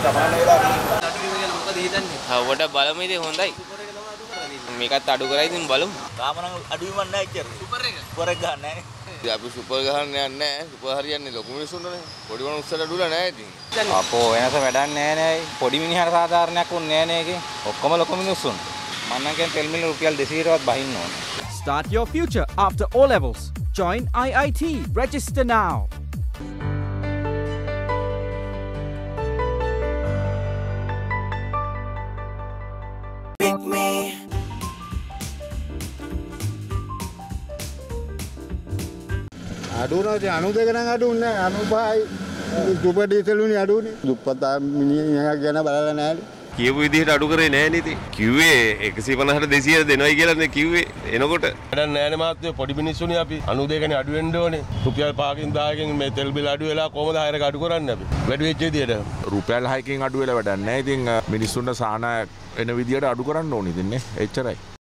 සමාන වෙලා තියෙනවා. මොකද හිතන්නේ? හවට බලමු ඉතින් හොඳයි. මේකත් අඩු කරයි ඉතින් බලමු. තාම නම් අඩුවීමක් නැහැ ඉතින්. සුපර් එක. සුපර් එක ගන්න නැහැ. ඉතින් අපි සුපර් ගහන්න යන්නේ නැහැ. සුපර් හරියන්නේ ලොකු මිනිස්සුන්ටනේ. පොඩි මිනිස්සුන්ට අඩුලා නැහැ ඉතින්. අපෝ වෙනස වැඩක් නැහැ නේ. පොඩි මිනිහට සාධාරණයක් වුන්නේ නැහැ නේ ඒකේ. ඔක්කොම ලොකු මිනිස්සුන්. මම නම් කියන්නේ තෙල් මිල රුපියල් 200වත් බහින්න ඕනේ. Start your future after O levels. Join IIT. Register now. අඩුනවා ඉතින් 92 නම් අඩුන්නේ නැහැ 95යි සුපර් ඩීසලුනේ අඩුනේ දුප්පත් මිනිහා ගැන බලලා නැහැ කියපු විදිහට අඩු කරේ නැහැ නේ ඉතින් කිව්වේ 150ට 200 දෙනවයි කියලා නේ කිව්වේ එනකොට වැඩක් නැහැ නේ මාත්‍ය පොඩි මිනිස්සුනේ අපි 92 කනේ අඩු වෙන්න ඕනේ රුපියල් 5කින් 10කින් මේ තෙල් බිල අඩු වෙලා කොහමද හයරක අඩු කරන්නේ අපි වැඩි වෙච්ච විදිහට රුපියල් 6කින් අඩු වෙලා වැඩක් නැහැ ඉතින් මිනිස්සුන්ට සාහන එන විදිහට අඩු කරන්න ඕනේ ඉතින් නේ එච්චරයි